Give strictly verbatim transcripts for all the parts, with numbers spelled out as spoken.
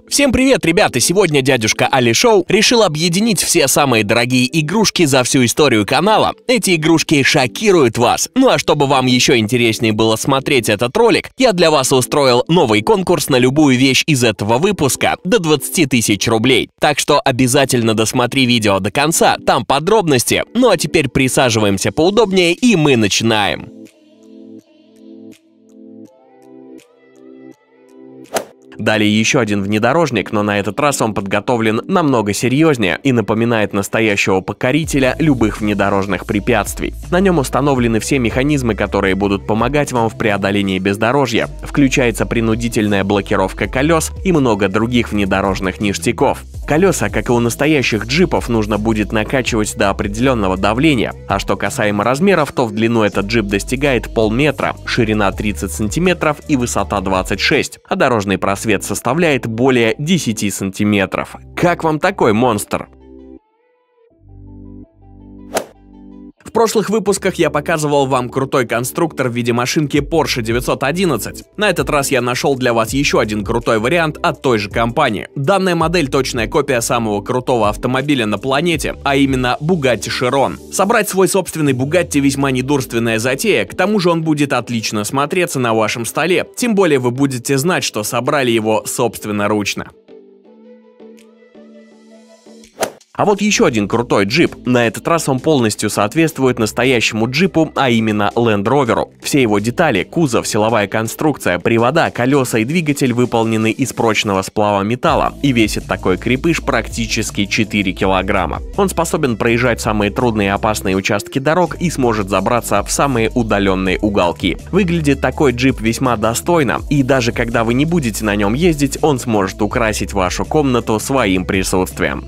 Всем привет, ребята! Сегодня дядюшка Али Шоу решил объединить все самые дорогие игрушки за всю историю канала. Эти игрушки шокируют вас. Ну а чтобы вам еще интереснее было смотреть этот ролик, я для вас устроил новый конкурс на любую вещь из этого выпуска до двадцати тысяч рублей. Так что обязательно досмотри видео до конца, там подробности. Ну а теперь присаживаемся поудобнее и мы начинаем. Далее еще один внедорожник, но на этот раз он подготовлен намного серьезнее и напоминает настоящего покорителя любых внедорожных препятствий. На нем установлены все механизмы, которые будут помогать вам в преодолении бездорожья. Включается принудительная блокировка колес и много других внедорожных ништяков. Колеса, как и у настоящих джипов, нужно будет накачивать до определенного давления. А что касаемо размеров, то в длину этот джип достигает полметра, ширина тридцать сантиметров и высота двадцать шесть, а дорожный просвет составляет более десяти сантиметров. Как вам такой монстр? В прошлых выпусках я показывал вам крутой конструктор в виде машинки Porsche девятьсот одиннадцать. На этот раз я нашел для вас еще один крутой вариант от той же компании. Данная модель точная копия самого крутого автомобиля на планете, а именно Bugatti Chiron. Собрать свой собственный Bugatti весьма недурственная затея, к тому же он будет отлично смотреться на вашем столе, тем более вы будете знать, что собрали его собственноручно. А вот еще один крутой джип. На этот раз он полностью соответствует настоящему джипу, а именно Land Rover. Все его детали, кузов, силовая конструкция, привода, колеса и двигатель выполнены из прочного сплава металла, и весит такой крепыш практически четыре килограмма. Он способен проезжать самые трудные и опасные участки дорог и сможет забраться в самые удаленные уголки. Выглядит такой джип весьма достойно, и даже когда вы не будете на нем ездить, он сможет украсить вашу комнату своим присутствием.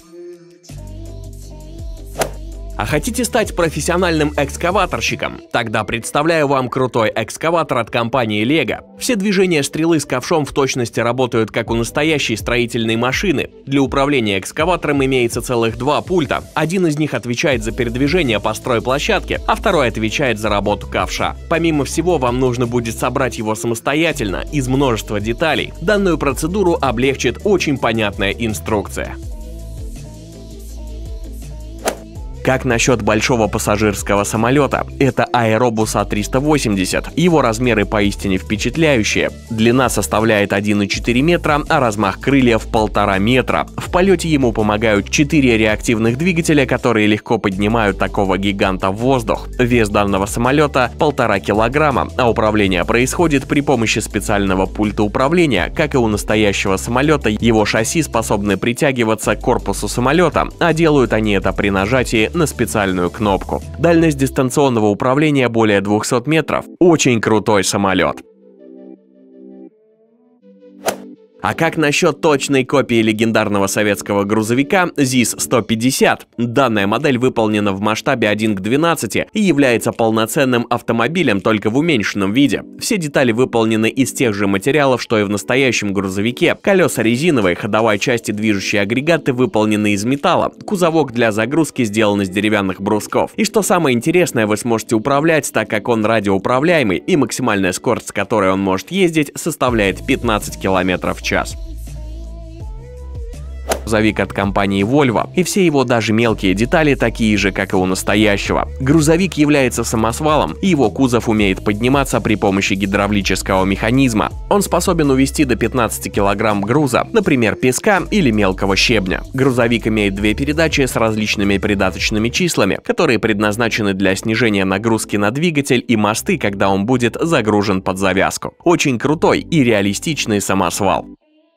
А хотите стать профессиональным экскаваторщиком? Тогда представляю вам крутой экскаватор от компании Lego. Все движения стрелы с ковшом в точности работают как у настоящей строительной машины. Для управления экскаватором имеется целых два пульта. Один из них отвечает за передвижение по стройплощадке, а второй отвечает за работу ковша. Помимо всего, вам нужно будет собрать его самостоятельно из множества деталей. Данную процедуру облегчит очень понятная инструкция. Как насчет большого пассажирского самолета? Это Airbus А триста восемьдесят. Его размеры поистине впечатляющие. Длина составляет один и четыре метра, а размах крыльев полтора метра. В полете ему помогают четыре реактивных двигателя, которые легко поднимают такого гиганта в воздух. Вес данного самолета полтора килограмма, а управление происходит при помощи специального пульта управления. Как и у настоящего самолета, его шасси способны притягиваться к корпусу самолета, а делают они это при нажатии на специальную кнопку. Дальность дистанционного управления более двухсот метров. Очень крутой самолет. А как насчет точной копии легендарного советского грузовика ЗИС сто пятьдесят? Данная модель выполнена в масштабе один к двенадцати и является полноценным автомобилем, только в уменьшенном виде. Все детали выполнены из тех же материалов, что и в настоящем грузовике. Колеса резиновые, ходовая часть и движущие агрегаты выполнены из металла. Кузовок для загрузки сделан из деревянных брусков. И что самое интересное, вы сможете управлять, так как он радиоуправляемый, и максимальная скорость, с которой он может ездить, составляет пятнадцать километров в час. Грузовик от компании Volvo, и все его даже мелкие детали такие же, как и у настоящего. Грузовик является самосвалом, и его кузов умеет подниматься при помощи гидравлического механизма. Он способен увезти до пятнадцати килограмм груза, например, песка или мелкого щебня. Грузовик имеет две передачи с различными придаточными числами, которые предназначены для снижения нагрузки на двигатель и мосты, когда он будет загружен под завязку. Очень крутой и реалистичный самосвал.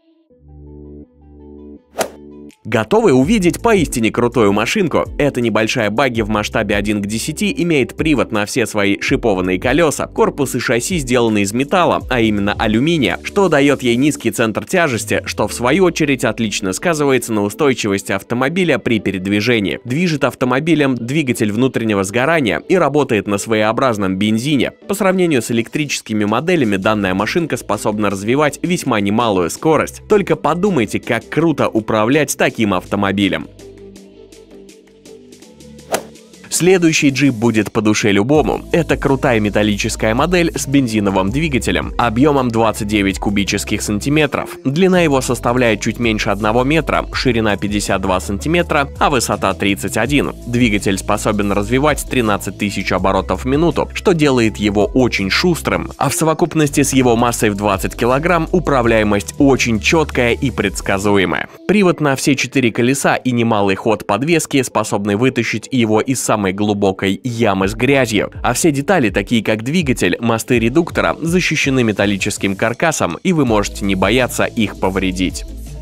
Готовы увидеть поистине крутую машинку? Эта небольшая багги в масштабе один к десяти имеет привод на все свои шипованные колеса, корпус и шасси сделаны из металла, а именно алюминия, что дает ей низкий центр тяжести, что в свою очередь отлично сказывается на устойчивости автомобиля при передвижении. Движет автомобилем двигатель внутреннего сгорания и работает на своеобразном бензине. По сравнению с электрическими моделями, данная машинка способна развивать весьма немалую скорость. Только подумайте, как круто управлять таким автомобилем. Следующий джип будет по душе любому. Это крутая металлическая модель с бензиновым двигателем, объемом двадцать девять кубических сантиметров. Длина его составляет чуть меньше одного метра, ширина пятьдесят два сантиметра, а высота тридцать один. Двигатель способен развивать тринадцать тысяч оборотов в минуту, что делает его очень шустрым, а в совокупности с его массой в двадцать килограмм управляемость очень четкая и предсказуемая. Привод на все четыре колеса и немалый ход подвески способны вытащить его из самой глубокой ямы с грязью, а все детали, такие как двигатель, мосты редуктора, защищены металлическим каркасом, и вы можете не бояться их повредить.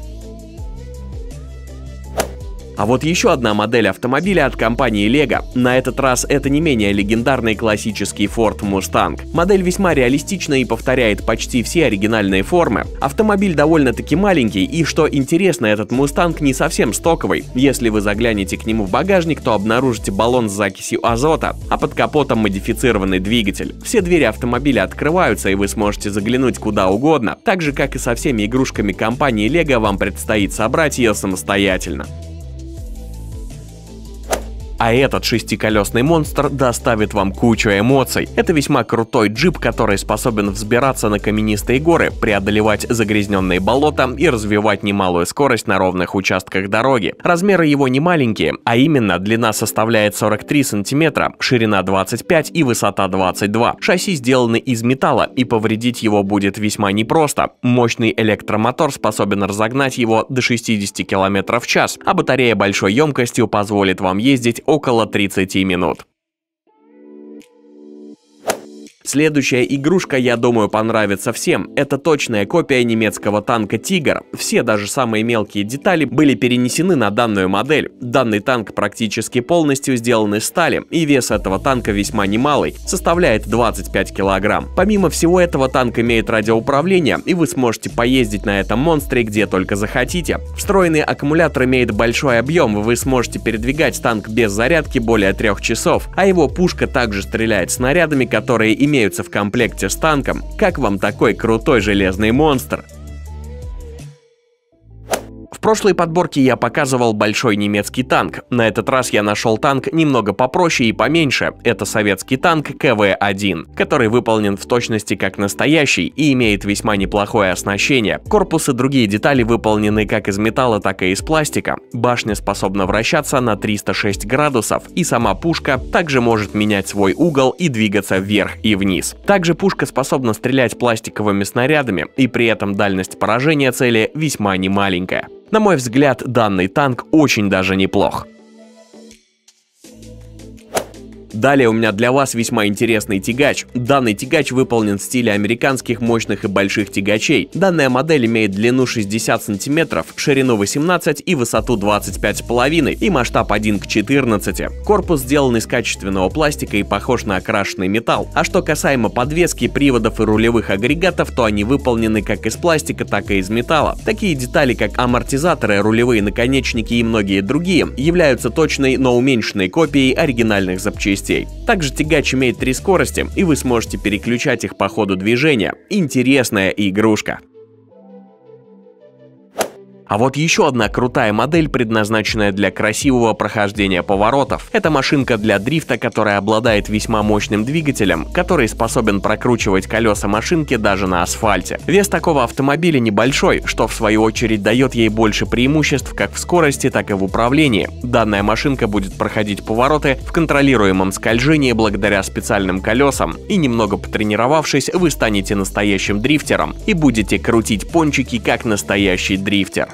А вот еще одна модель автомобиля от компании Lego. На этот раз это не менее легендарный классический Ford Mustang. Модель весьма реалистична и повторяет почти все оригинальные формы. Автомобиль довольно-таки маленький, и что интересно, этот Mustang не совсем стоковый. Если вы заглянете к нему в багажник, то обнаружите баллон с закисью азота, а под капотом модифицированный двигатель. Все двери автомобиля открываются, и вы сможете заглянуть куда угодно. Так же, как и со всеми игрушками компании Lego, вам предстоит собрать ее самостоятельно. А этот шестиколесный монстр доставит вам кучу эмоций. Это весьма крутой джип, который способен взбираться на каменистые горы, преодолевать загрязненные болота и развивать немалую скорость на ровных участках дороги. Размеры его не маленькие, а именно длина составляет сорок три сантиметра, ширина двадцать пять и высота двадцать два. Шасси сделаны из металла, и повредить его будет весьма непросто. Мощный электромотор способен разогнать его до шестидесяти километров в час, а батарея большой емкостью позволит вам ездить около тридцати минут. Следующая игрушка, я думаю, понравится всем. Это точная копия немецкого танка «Тигр». Все, даже самые мелкие детали, были перенесены на данную модель. Данный танк практически полностью сделан из стали, и вес этого танка весьма немалый, составляет двадцать пять килограмм. Помимо всего этого, танк имеет радиоуправление, и вы сможете поездить на этом монстре где только захотите. Встроенный аккумулятор имеет большой объем, вы сможете передвигать танк без зарядки более трех часов, а его пушка также стреляет снарядами, которые имеют имеются в комплекте с танком. Как вам такой крутой железный монстр? В прошлой подборке я показывал большой немецкий танк. На этот раз я нашел танк немного попроще и поменьше. Это советский танк ка вэ один, который выполнен в точности как настоящий и имеет весьма неплохое оснащение. Корпус и другие детали выполнены как из металла, так и из пластика. Башня способна вращаться на триста шесть градусов, и сама пушка также может менять свой угол и двигаться вверх и вниз. Также пушка способна стрелять пластиковыми снарядами, и при этом дальность поражения цели весьма немаленькая. На мой взгляд, данный танк очень даже неплох. Далее у меня для вас весьма интересный тягач. Данный тягач выполнен в стиле американских мощных и больших тягачей. Данная модель имеет длину шестьдесят сантиметров, ширину восемнадцать и высоту двадцать пять с половиной и масштаб один к четырнадцати. Корпус сделан из качественного пластика и похож на окрашенный металл. А что касаемо подвески, приводов и рулевых агрегатов, то они выполнены как из пластика, так и из металла. Такие детали, как амортизаторы, рулевые наконечники и многие другие, являются точной, но уменьшенной копией оригинальных запчастей. Также тягач имеет три скорости, и вы сможете переключать их по ходу движения. Интересная игрушка. А вот еще одна крутая модель, предназначенная для красивого прохождения поворотов. Это машинка для дрифта, которая обладает весьма мощным двигателем, который способен прокручивать колеса машинки даже на асфальте. Вес такого автомобиля небольшой, что в свою очередь дает ей больше преимуществ как в скорости, так и в управлении. Данная машинка будет проходить повороты в контролируемом скольжении благодаря специальным колесам, и немного потренировавшись, вы станете настоящим дрифтером и будете крутить пончики как настоящий дрифтер.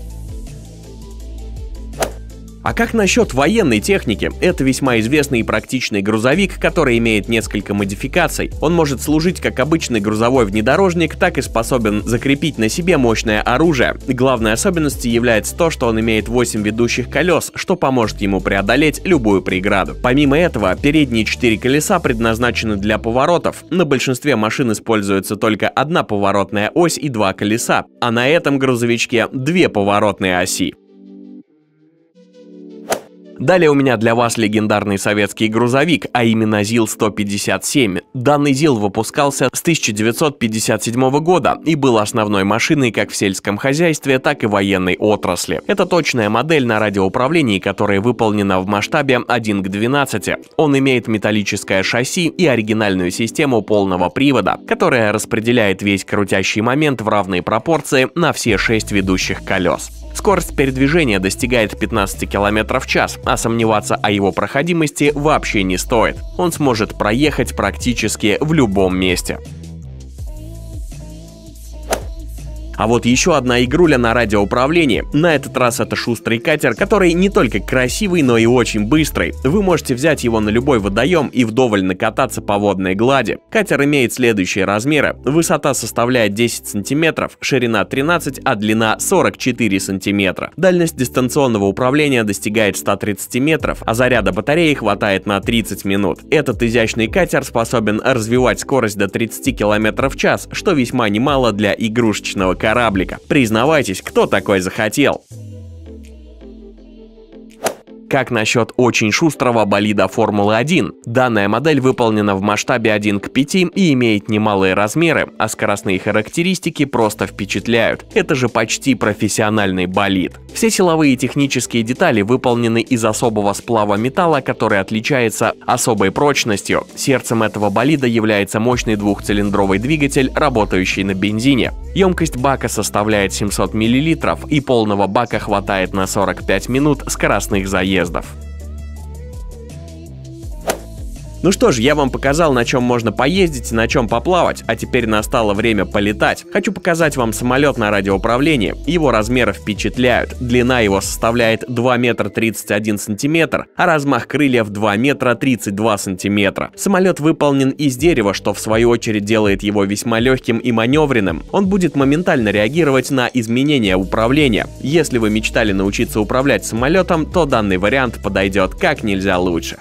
А как насчет военной техники? Это весьма известный и практичный грузовик, который имеет несколько модификаций. Он может служить как обычный грузовой внедорожник, так и способен закрепить на себе мощное оружие. Главной особенностью является то, что он имеет восемь ведущих колес, что поможет ему преодолеть любую преграду. Помимо этого, передние четыре колеса предназначены для поворотов. На большинстве машин используется только одна поворотная ось и два колеса, а на этом грузовичке две поворотные оси. Далее у меня для вас легендарный советский грузовик, а именно ЗИЛ сто пятьдесят семь. Данный ЗИЛ выпускался с тысяча девятьсот пятьдесят седьмого года и был основной машиной как в сельском хозяйстве, так и военной отрасли. Это точная модель на радиоуправлении, которая выполнена в масштабе один к двенадцати. Он имеет металлическое шасси и оригинальную систему полного привода, которая распределяет весь крутящий момент в равные пропорции на все шесть ведущих колес. Скорость передвижения достигает пятнадцати километров в час, а сомневаться о его проходимости вообще не стоит. Он сможет проехать практически в любом месте. А вот еще одна игруля на радиоуправлении. На этот раз это шустрый катер, который не только красивый, но и очень быстрый. Вы можете взять его на любой водоем и вдоволь накататься по водной глади. Катер имеет следующие размеры. Высота составляет десять сантиметров, ширина тринадцать, а длина сорок четыре сантиметра. Дальность дистанционного управления достигает ста тридцати метров, а заряда батареи хватает на тридцать минут. Этот изящный катер способен развивать скорость до тридцати километров в час, что весьма немало для игрушечного катера. Кораблика. Признавайтесь, кто такой захотел? Как насчет очень шустрого болида Формулы один? Данная модель выполнена в масштабе один к пяти и имеет немалые размеры, а скоростные характеристики просто впечатляют. Это же почти профессиональный болид. Все силовые и технические детали выполнены из особого сплава металла, который отличается особой прочностью. Сердцем этого болида является мощный двухцилиндровый двигатель, работающий на бензине. Емкость бака составляет семьсот миллилитров, и полного бака хватает на сорок пять минут скоростных заездов. Ну что ж, я вам показал, на чем можно поездить и на чем поплавать, а теперь настало время полетать. Хочу показать вам самолет на радиоуправлении. Его размеры впечатляют. Длина его составляет два метра тридцать один сантиметр, а размах крыльев два метра тридцать два сантиметра. Самолет выполнен из дерева, что в свою очередь делает его весьма легким и маневренным. Он будет моментально реагировать на изменения управления. Если вы мечтали научиться управлять самолетом, то данный вариант подойдет как нельзя лучше.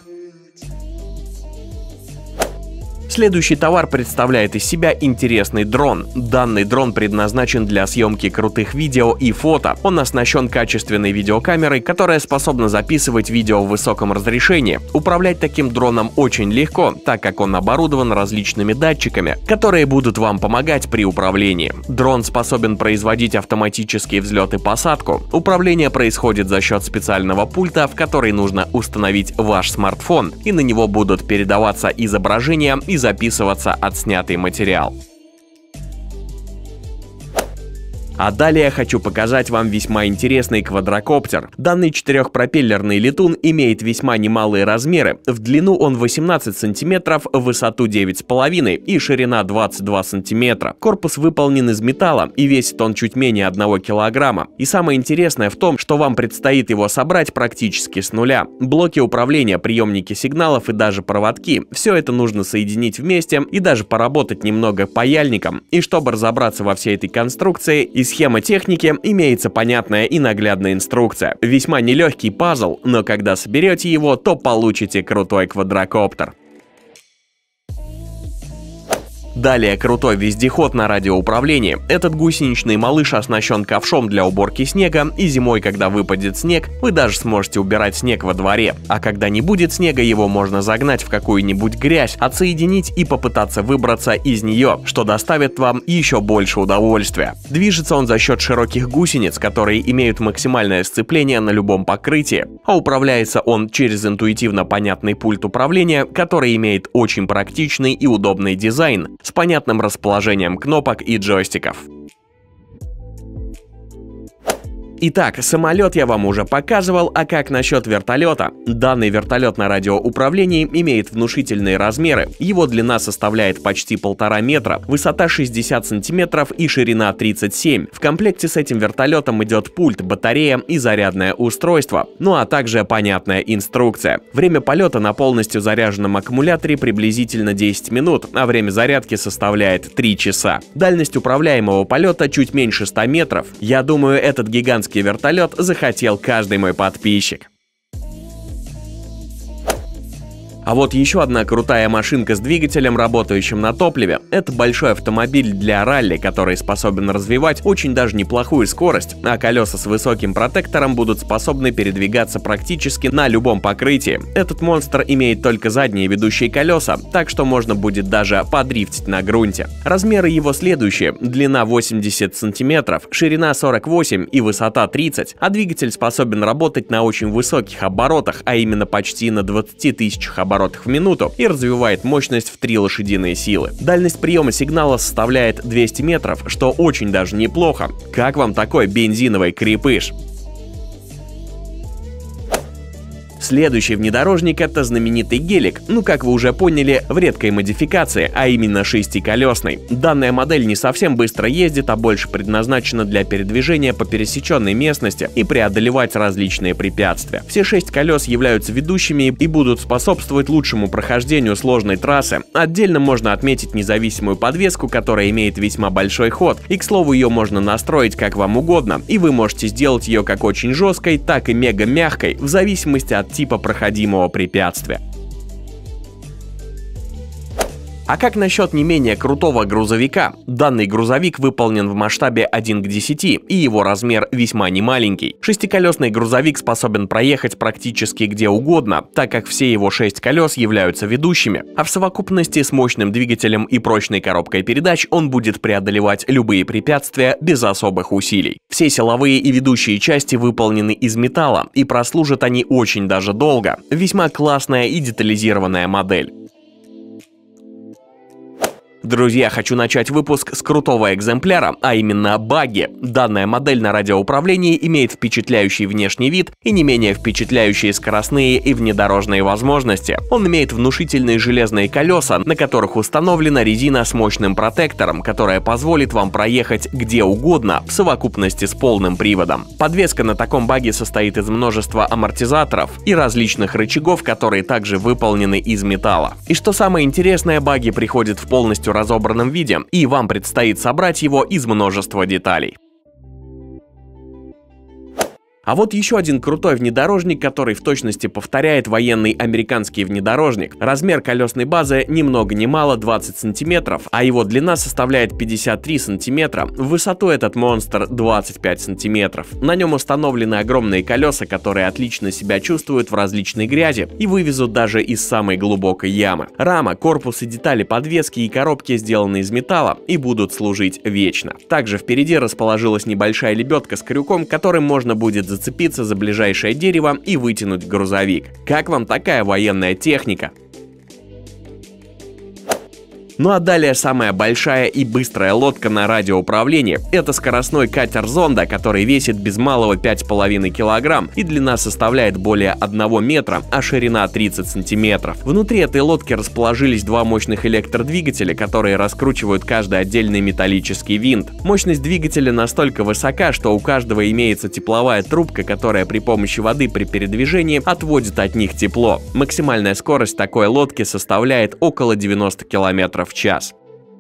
Следующий товар представляет из себя интересный дрон. Данный дрон предназначен для съемки крутых видео и фото. Он оснащен качественной видеокамерой, которая способна записывать видео в высоком разрешении. Управлять таким дроном очень легко, так как он оборудован различными датчиками, которые будут вам помогать при управлении. Дрон способен производить автоматический взлет и посадку. Управление происходит за счет специального пульта, в который нужно установить ваш смартфон, и на него будут передаваться изображения и записываться отснятый материал. А далее я хочу показать вам весьма интересный квадрокоптер. Данный четырехпропеллерный летун имеет весьма немалые размеры. В длину он восемнадцать сантиметров, в высоту девять с половиной и ширина двадцать два сантиметра. Корпус выполнен из металла и весит он чуть менее одного килограмма. И самое интересное в том, что вам предстоит его собрать практически с нуля. Блоки управления, приемники сигналов и даже проводки – все это нужно соединить вместе и даже поработать немного паяльником. И чтобы разобраться во всей этой конструкции и схема техники, имеется понятная и наглядная инструкция. Весьма нелегкий пазл, но когда соберете его, то получите крутой квадрокоптер. Далее крутой вездеход на радиоуправлении. Этот гусеничный малыш оснащен ковшом для уборки снега, и зимой, когда выпадет снег, вы даже сможете убирать снег во дворе. А когда не будет снега, его можно загнать в какую-нибудь грязь, отсоединить и попытаться выбраться из нее, что доставит вам еще больше удовольствия. Движется он за счет широких гусениц, которые имеют максимальное сцепление на любом покрытии, а управляется он через интуитивно понятный пульт управления, который имеет очень практичный и удобный дизайн, с понятным расположением кнопок и джойстиков. Итак, самолет я вам уже показывал, а как насчет вертолета? Данный вертолет на радиоуправлении имеет внушительные размеры. Его длина составляет почти полтора метра, высота шестьдесят сантиметров и ширина тридцать семь. В комплекте с этим вертолетом идет пульт, батарея и зарядное устройство, ну а также понятная инструкция. Время полета на полностью заряженном аккумуляторе приблизительно десять минут, а время зарядки составляет три часа. Дальность управляемого полета чуть меньше ста метров. Я думаю, этот гигантский вертолет захотел каждый мой подписчик. А вот еще одна крутая машинка с двигателем, работающим на топливе. Это большой автомобиль для ралли, который способен развивать очень даже неплохую скорость, а колеса с высоким протектором будут способны передвигаться практически на любом покрытии. Этот монстр имеет только задние ведущие колеса, так что можно будет даже подрифтить на грунте. Размеры его следующие: длина восемьдесят сантиметров, ширина сорок восемь и высота тридцать, а двигатель способен работать на очень высоких оборотах, а именно почти на двадцати тысячах оборотов в минуту, и развивает мощность в три лошадиные силы. Дальность приема сигнала составляет двести метров, что очень даже неплохо. Как вам такой бензиновый крепыш? Следующий внедорожник — это знаменитый гелик, ну как вы уже поняли, в редкой модификации, а именно шестиколесный. Данная модель не совсем быстро ездит, а больше предназначена для передвижения по пересеченной местности и преодолевать различные препятствия. Все шесть колес являются ведущими и будут способствовать лучшему прохождению сложной трассы. Отдельно можно отметить независимую подвеску, которая имеет весьма большой ход, и, к слову, ее можно настроить как вам угодно, и вы можете сделать ее как очень жесткой, так и мега мягкой, в зависимости от типа проходимого препятствия. А как насчет не менее крутого грузовика? Данный грузовик выполнен в масштабе один к десяти, и его размер весьма немаленький. Шестиколесный грузовик способен проехать практически где угодно, так как все его шесть колес являются ведущими, а в совокупности с мощным двигателем и прочной коробкой передач он будет преодолевать любые препятствия без особых усилий. Все силовые и ведущие части выполнены из металла, и прослужат они очень даже долго. Весьма классная и детализированная модель. Друзья, хочу начать выпуск с крутого экземпляра, а именно багги. Данная модель на радиоуправлении имеет впечатляющий внешний вид и не менее впечатляющие скоростные и внедорожные возможности. Он имеет внушительные железные колеса, на которых установлена резина с мощным протектором, которая позволит вам проехать где угодно в совокупности с полным приводом. Подвеска на таком багги состоит из множества амортизаторов и различных рычагов, которые также выполнены из металла. И что самое интересное, багги приходит в полностью разобранном виде, и вам предстоит собрать его из множества деталей. А вот еще один крутой внедорожник, который в точности повторяет военный американский внедорожник. Размер колесной базы ни много ни мало двадцать сантиметров, а его длина составляет пятьдесят три сантиметра. В высоту этот монстр двадцать пять сантиметров. На нем установлены огромные колеса, которые отлично себя чувствуют в различной грязи и вывезут даже из самой глубокой ямы. Рама, корпус и детали подвески и коробки сделаны из металла и будут служить вечно. Также впереди расположилась небольшая лебедка с крюком, которым можно будет зацепиться за ближайшее дерево и вытянуть грузовик. Как вам такая военная техника? Ну а далее самая большая и быстрая лодка на радиоуправлении. Это скоростной катер Зонда, который весит без малого пять с половиной килограмм и длина составляет более одного метра, а ширина тридцать сантиметров. Внутри этой лодки расположились два мощных электродвигателя, которые раскручивают каждый отдельный металлический винт. Мощность двигателя настолько высока, что у каждого имеется тепловая трубка, которая при помощи воды при передвижении отводит от них тепло. Максимальная скорость такой лодки составляет около девяноста километров в час.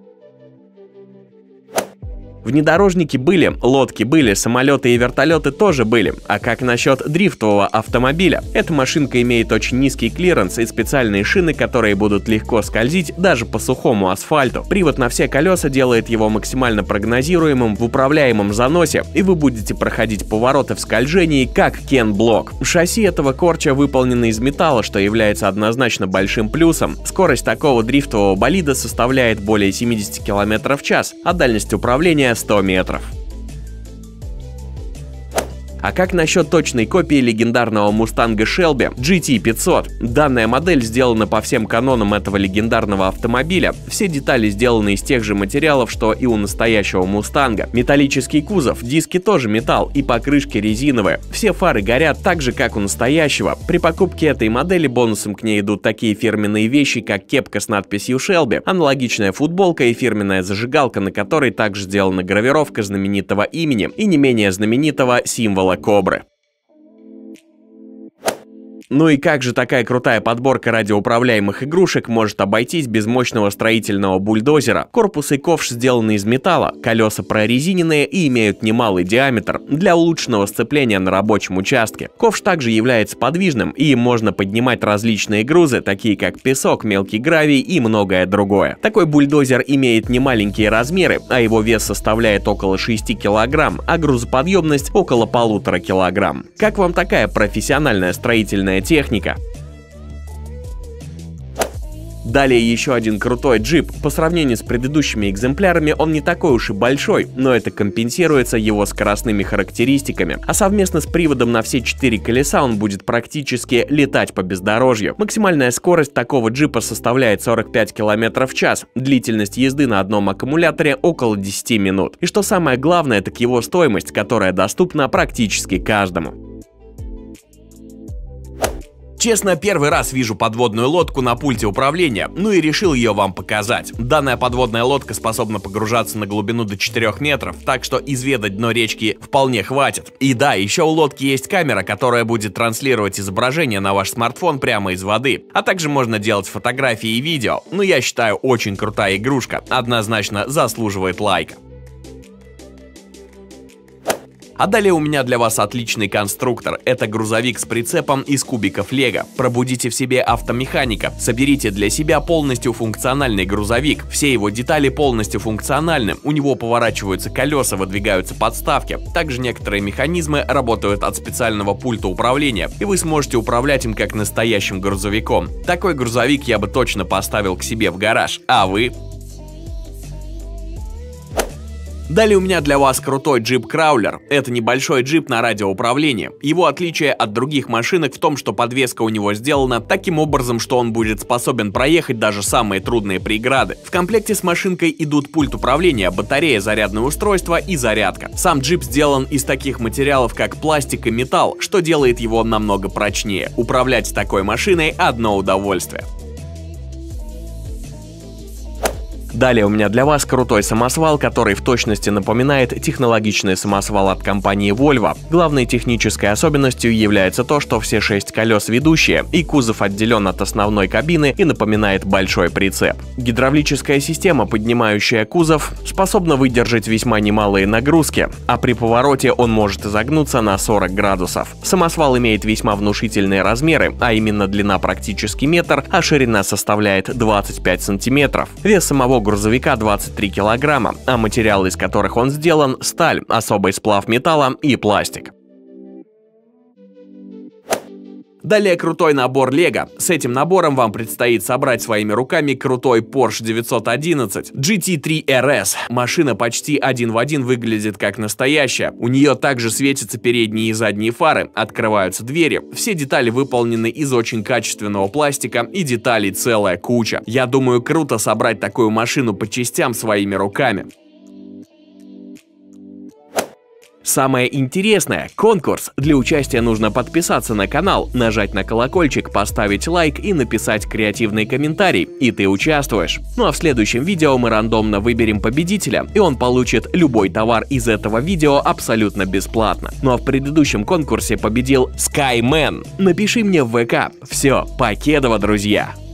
Внедорожники были, лодки были, самолеты и вертолеты тоже были. А как насчет дрифтового автомобиля? Эта машинка имеет очень низкий клиренс и специальные шины, которые будут легко скользить даже по сухому асфальту. Привод на все колеса делает его максимально прогнозируемым в управляемом заносе, и вы будете проходить повороты в скольжении как Кен Блок. Шасси этого корча выполнено из металла, что является однозначно большим плюсом. Скорость такого дрифтового болида составляет более семидесяти километров в час, а дальность управления сто метров. А как насчет точной копии легендарного мустанга Шелби джи ти пятьсот? Данная модель сделана по всем канонам этого легендарного автомобиля. Все детали сделаны из тех же материалов, что и у настоящего мустанга. Металлический кузов, диски тоже металл и покрышки резиновые. Все фары горят так же, как у настоящего. При покупке этой модели бонусом к ней идут такие фирменные вещи, как кепка с надписью Шелби, аналогичная футболка и фирменная зажигалка, на которой также сделана гравировка знаменитого имени и не менее знаменитого символа Кобры. Ну и как же такая крутая подборка радиоуправляемых игрушек может обойтись без мощного строительного бульдозера? Корпус и ковш сделаны из металла, колеса прорезиненные и имеют немалый диаметр для улучшенного сцепления на рабочем участке. Ковш также является подвижным, и им можно поднимать различные грузы, такие как песок, мелкий гравий и многое другое. Такой бульдозер имеет немаленькие размеры, а его вес составляет около шести килограмм, а грузоподъемность около полутора килограмм. Как вам такая профессиональная строительная техника? Далее еще один крутой джип. По сравнению с предыдущими экземплярами он не такой уж и большой, но это компенсируется его скоростными характеристиками. А совместно с приводом на все четыре колеса он будет практически летать по бездорожью. Максимальная скорость такого джипа составляет сорок пять километров в час. Длительность езды на одном аккумуляторе около десяти минут. И что самое главное, так его стоимость, которая доступна практически каждому. Честно, первый раз вижу подводную лодку на пульте управления, ну и решил ее вам показать. Данная подводная лодка способна погружаться на глубину до четырёх метров, так что изведать дно речки вполне хватит. И да, еще у лодки есть камера, которая будет транслировать изображение на ваш смартфон прямо из воды. А также можно делать фотографии и видео. Ну, я считаю, очень крутая игрушка, однозначно заслуживает лайка. А далее у меня для вас отличный конструктор. Это грузовик с прицепом из кубиков лего. Пробудите в себе автомеханика. Соберите для себя полностью функциональный грузовик. Все его детали полностью функциональны. У него поворачиваются колеса, выдвигаются подставки. Также некоторые механизмы работают от специального пульта управления, и вы сможете управлять им как настоящим грузовиком. Такой грузовик я бы точно поставил к себе в гараж. А вы? Далее у меня для вас крутой джип Краулер. Это небольшой джип на радиоуправлении. Его отличие от других машинок в том, что подвеска у него сделана таким образом, что он будет способен проехать даже самые трудные преграды. В комплекте с машинкой идут пульт управления, батарея, зарядное устройство и зарядка. Сам джип сделан из таких материалов, как пластик и металл, что делает его намного прочнее. Управлять такой машиной одно удовольствие. Далее у меня для вас крутой самосвал, который в точности напоминает технологичный самосвал от компании Volvo. Главной технической особенностью является то, что все шесть колес ведущие, и кузов отделен от основной кабины и напоминает большой прицеп. Гидравлическая система, поднимающая кузов, способна выдержать весьма немалые нагрузки, а при повороте он может изогнуться на сорок градусов. Самосвал имеет весьма внушительные размеры, а именно длина практически метр, а ширина составляет двадцать пять сантиметров. Вес самого грузовика двадцать три килограмма, а материалы, из которых он сделан, сталь, особый сплав металла и пластик. Далее крутой набор лего. С этим набором вам предстоит собрать своими руками крутой Porsche девятьсот одиннадцать джи ти три эр эс. Машина почти один в один выглядит как настоящая. У нее также светятся передние и задние фары, открываются двери. Все детали выполнены из очень качественного пластика, и деталей целая куча. Я думаю, круто собрать такую машину по частям своими руками. Самое интересное – конкурс. Для участия нужно подписаться на канал, нажать на колокольчик, поставить лайк и написать креативный комментарий, и ты участвуешь. Ну а в следующем видео мы рандомно выберем победителя, и он получит любой товар из этого видео абсолютно бесплатно. Ну а в предыдущем конкурсе победил Skyman. Напиши мне в вэ ка. Все, покедово, друзья!